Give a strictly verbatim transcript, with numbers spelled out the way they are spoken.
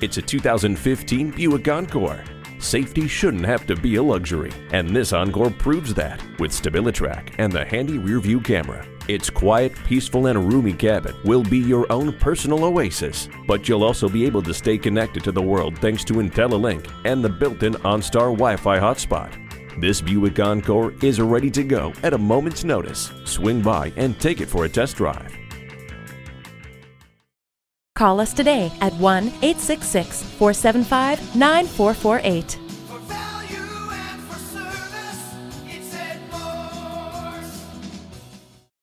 It's a two thousand fifteen Buick Encore. Safety shouldn't have to be a luxury, and this Encore proves that with StabiliTrak and the handy rear-view camera. Its quiet, peaceful, and roomy cabin will be your own personal oasis, but you'll also be able to stay connected to the world thanks to IntelliLink and the built-in OnStar Wi-Fi hotspot. This Buick Encore is ready to go at a moment's notice. Swing by and take it for a test drive. Call us today at one eight six six, four seven five, nine four four eight.